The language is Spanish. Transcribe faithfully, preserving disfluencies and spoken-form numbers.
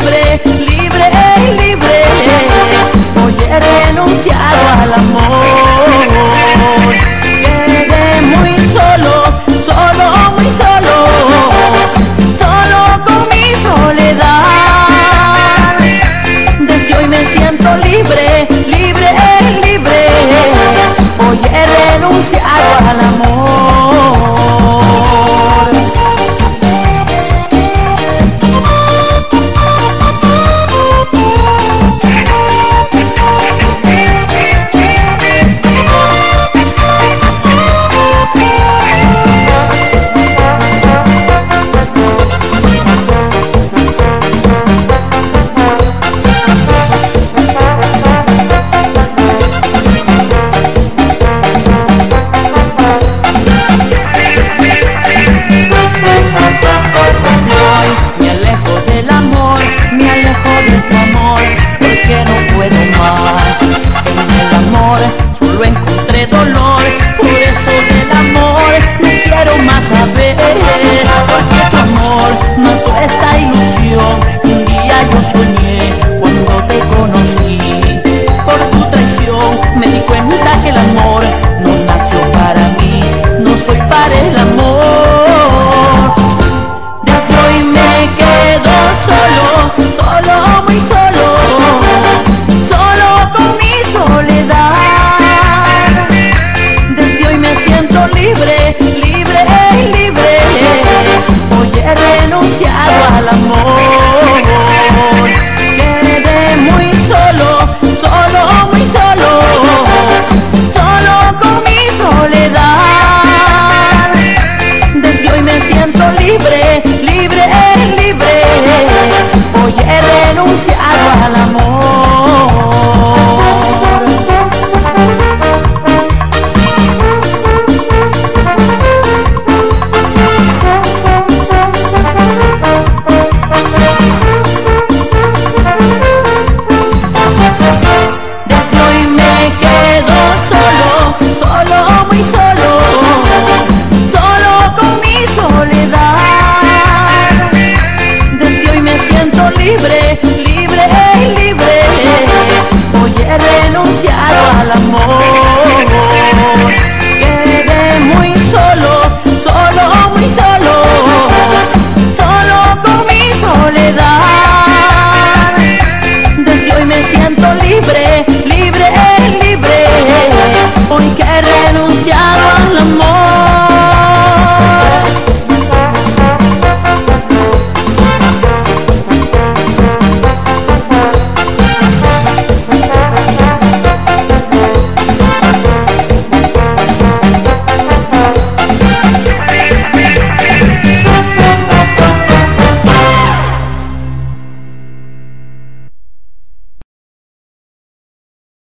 libre, libre, libre. Hoy he renunciado al amor. Quedé muy solo, solo, muy solo, solo con mi soledad. Desde hoy me siento libre, libre, libre. Hoy he renunciado al amor. Solo encontré dolor, por eso del amor no quiero más saber. Porque tu amor mató esta ilusión que un día yo soñé cuando te conocí. Por tu traición me di cuenta que el amor no nació para mí, no soy para el amor. Desde hoy me quedo solo, solo, muy solo, solo con mi soledad. Libre, libre, libre. Hoy he renunciado al amor. Quedé muy solo, solo, muy solo, solo con mi soledad. Desde hoy me siento libre, libre, libre. Hoy he renunciado